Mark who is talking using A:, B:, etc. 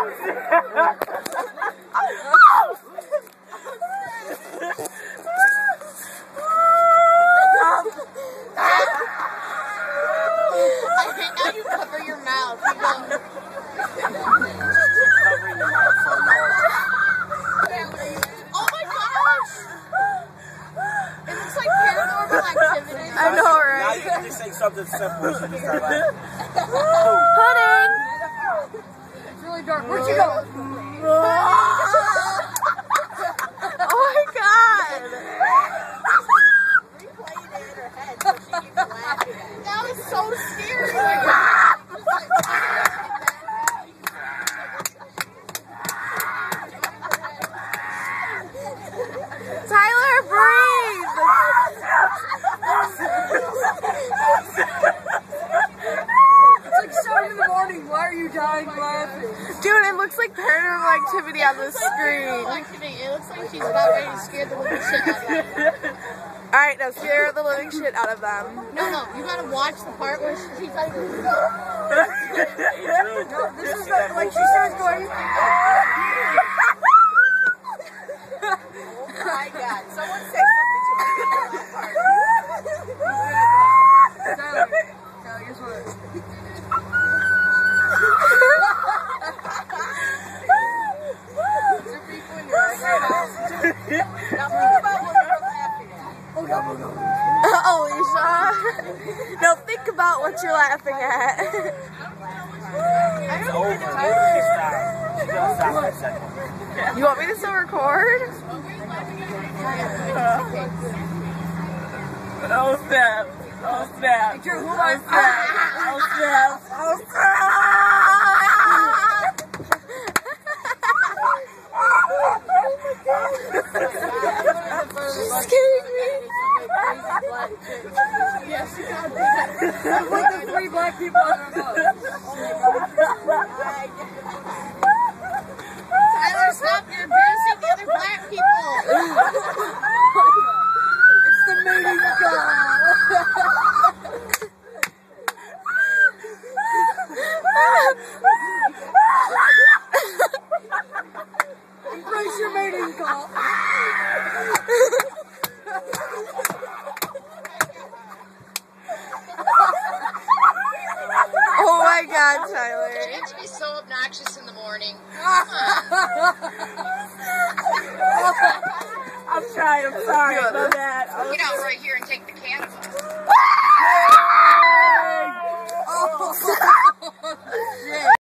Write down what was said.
A: Now you cover your mouth. You go. Oh my gosh! It looks like paranormal activity.
B: I know, right?
C: Now you can just say something simple. So just start laughing.
B: Pudding!
A: It's really dark. Where'd you go?
B: Oh my god!
A: That was so scary.
B: Tyler, breathe!
A: It's like 7 in the morning. Why are you dying laughing?
B: Dude, it looks like paranormal activity on the screen.
A: It looks like she's about ready to scare the living shit out of them.
B: Alright, now scare the living shit out of them.
A: No, you gotta watch the part where she's like, no, this is like she starts going. Oh my god, someone say something to me about that part. Tyler, guess what? Now think about what you're laughing at.
B: Alicia. No, think about what you're laughing at.
C: It's over. Stop for a second.
B: You want me to still record?
D: Oh snap! Oh snap! Oh snap! Oh snap! Oh snap!
B: She's scaring me.
A: Yes, you got that. It's like the 3 black people on our boat. Tyler, stop! You're embarrassing the other black people.
D: It's the mating call. Embrace your mating call.
B: Oh my god, Tyler.
A: It needs to be so obnoxious in the morning.
D: I'm trying, I'm sorry. My bad.
A: Get out right here and take the can.